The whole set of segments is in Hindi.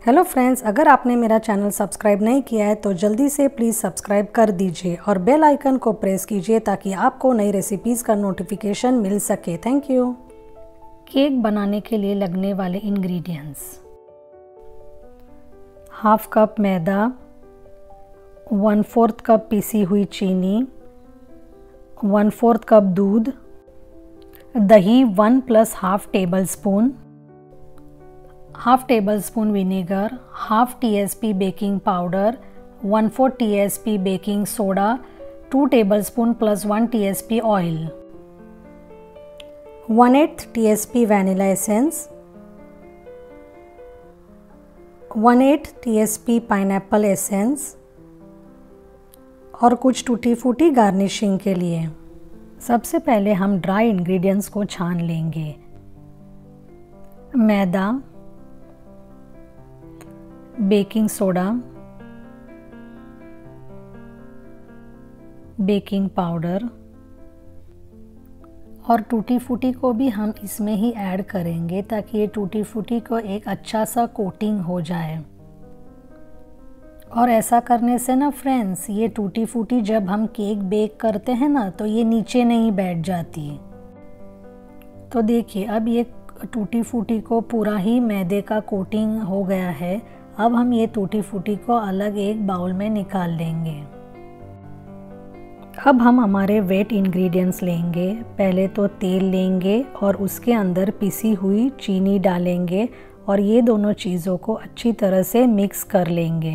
हेलो फ्रेंड्स, अगर आपने मेरा चैनल सब्सक्राइब नहीं किया है तो जल्दी से प्लीज़ सब्सक्राइब कर दीजिए और बेल आइकन को प्रेस कीजिए ताकि आपको नई रेसिपीज़ का नोटिफिकेशन मिल सके। Thank you. केक बनाने के लिए लगने वाले इंग्रेडिएंट्स: हाफ कप मैदा, 1/4 कप पीसी हुई चीनी, 1/4 कप दूध, दही 1 + ½ tablespoon, half tablespoon vinegar, half TSP baking powder, 1/4 TSP baking soda, 2 tablespoon + 1 TSP oil, 1/8 TSP vanilla essence, 1/8 TSP pineapple essence और कुछ टूटी फूटी गार्निशिंग के लिए। सबसे पहले हम ड्राई इंग्रेडिएंट्स को छान लेंगे। मैदा, बेकिंग सोडा, बेकिंग पाउडर और टूटी फूटी को भी हम इसमें ही ऐड करेंगे ताकि ये टूटी फूटी को एक अच्छा सा कोटिंग हो जाए। और ऐसा करने से ना फ्रेंड्स, ये टूटी फूटी जब हम केक बेक करते हैं ना तो ये नीचे नहीं बैठ जाती। तो देखिए, अब ये टूटी फूटी को पूरा ही मैदे का कोटिंग हो गया है। अब हम ये टूटी फूटी को अलग एक बाउल में निकाल लेंगे। अब हम हमारे वेट इंग्रेडिएंट्स लेंगे। पहले तो तेल लेंगे और उसके अंदर पिसी हुई चीनी डालेंगे और ये दोनों चीज़ों को अच्छी तरह से मिक्स कर लेंगे।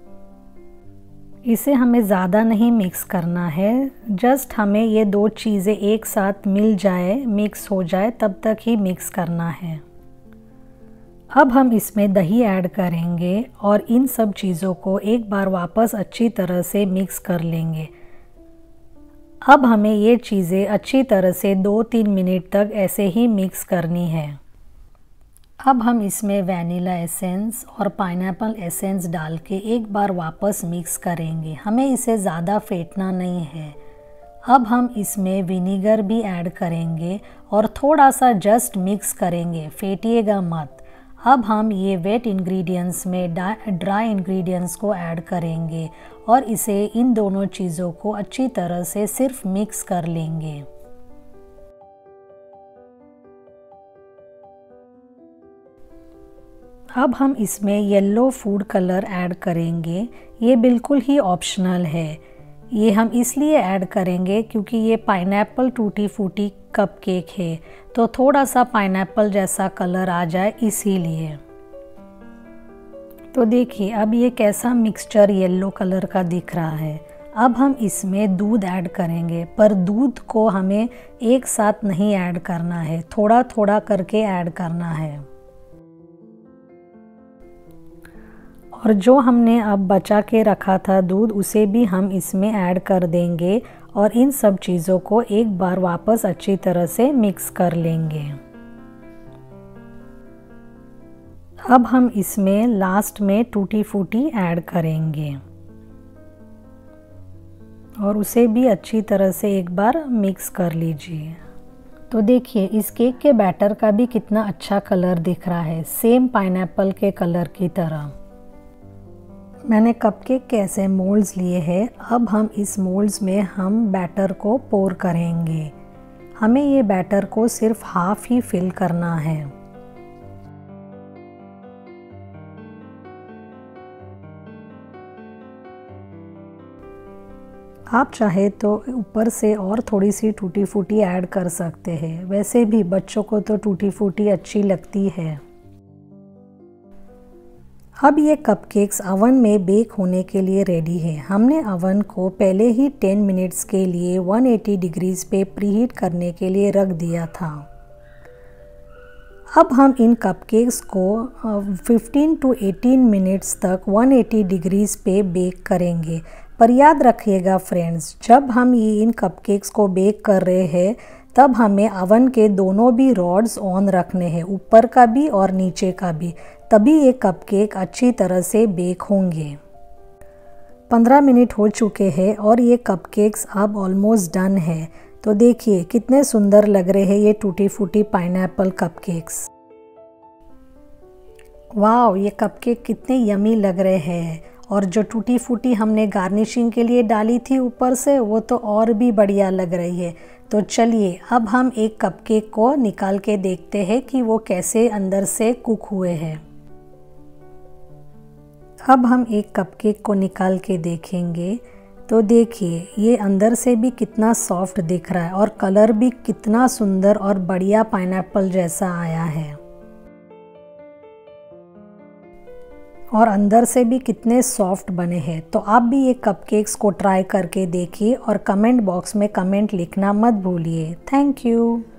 इसे हमें ज़्यादा नहीं मिक्स करना है, जस्ट हमें ये दो चीज़ें एक साथ मिल जाए, मिक्स हो जाए, तब तक ही मिक्स करना है। अब हम इसमें दही ऐड करेंगे और इन सब चीज़ों को एक बार वापस अच्छी तरह से मिक्स कर लेंगे। अब हमें ये चीज़ें अच्छी तरह से 2-3 मिनट तक ऐसे ही मिक्स करनी है। अब हम इसमें वैनिला एसेंस और पाइनएप्पल एसेंस डाल के एक बार वापस मिक्स करेंगे। हमें इसे ज़्यादा फेंटना नहीं है। अब हम इसमें विनेगर भी ऐड करेंगे और थोड़ा सा जस्ट मिक्स करेंगे, फेंटिएगा मत। अब हम ये वेट इंग्रेडिएंट्स में ड्राई इंग्रेडिएंट्स को ऐड करेंगे और इसे इन दोनों चीज़ों को अच्छी तरह से सिर्फ मिक्स कर लेंगे। अब हम इसमें येलो फूड कलर ऐड करेंगे। ये बिल्कुल ही ऑप्शनल है। ये हम इसलिए ऐड करेंगे क्योंकि ये पाइनएप्पल टूटी फूटी कपकेक है, तो थोड़ा सा पाइनएप्पल जैसा कलर आ जाए इसीलिए। तो देखिए, अब ये कैसा मिक्सचर येलो कलर का दिख रहा है। अब हम इसमें दूध ऐड करेंगे, पर दूध को हमें एक साथ नहीं ऐड करना है, थोड़ा थोड़ा करके ऐड करना है। और जो हमने अब बचा के रखा था दूध, उसे भी हम इसमें ऐड कर देंगे और इन सब चीज़ों को एक बार वापस अच्छी तरह से मिक्स कर लेंगे। अब हम इसमें लास्ट में टूटी फूटी ऐड करेंगे और उसे भी अच्छी तरह से एक बार मिक्स कर लीजिए। तो देखिए, इस केक के बैटर का भी कितना अच्छा कलर दिख रहा है, सेम पाइनएप्पल के कलर की तरह। मैंने कपकेक के ऐसे मोल्ड्स लिए हैं। अब हम इस मोल्ड्स में हम बैटर को पोर करेंगे। हमें ये बैटर को सिर्फ हाफ ही फिल करना है। आप चाहे तो ऊपर से और थोड़ी सी टूटी फूटी ऐड कर सकते हैं। वैसे भी बच्चों को तो टूटी फूटी अच्छी लगती है। अब ये कपकेक्स अवन में बेक होने के लिए रेडी है। हमने अवन को पहले ही 10 मिनट्स के लिए 180 डिग्रीज पे प्रीहीट करने के लिए रख दिया था। अब हम इन कपकेक्स को 15 to 18 मिनट्स तक 180 डिग्रीज पे बेक करेंगे। पर याद रखिएगा फ्रेंड्स, जब हम ये इन कपकेक्स को बेक कर रहे हैं तब हमें अवन के दोनों भी रॉड्स ऑन रखने हैं, ऊपर का भी और नीचे का भी, तभी ये कपकेक अच्छी तरह से बेक होंगे। 15 मिनट हो चुके हैं और ये कपकेक्स अब ऑलमोस्ट डन है। तो देखिए कितने सुंदर लग रहे हैं ये टूटी फूटी पाइनएप्पल कपकेक्स। वाह, ये कपकेक कितने यमी लग रहे हैं। और जो टूटी फूटी हमने गार्निशिंग के लिए डाली थी ऊपर से, वो तो और भी बढ़िया लग रही है। तो चलिए अब हम एक कपकेक को निकाल के देखते हैं कि वो कैसे अंदर से कुक हुए हैं। अब हम एक कपकेक को निकाल के देखेंगे तो देखिए ये अंदर से भी कितना सॉफ्ट दिख रहा है और कलर भी कितना सुंदर और बढ़िया पाइनएप्पल जैसा आया है। और अंदर से भी कितने सॉफ्ट बने हैं। तो आप भी ये कपकेक्स को ट्राई करके देखिए और कमेंट बॉक्स में कमेंट लिखना मत भूलिए। Thank you.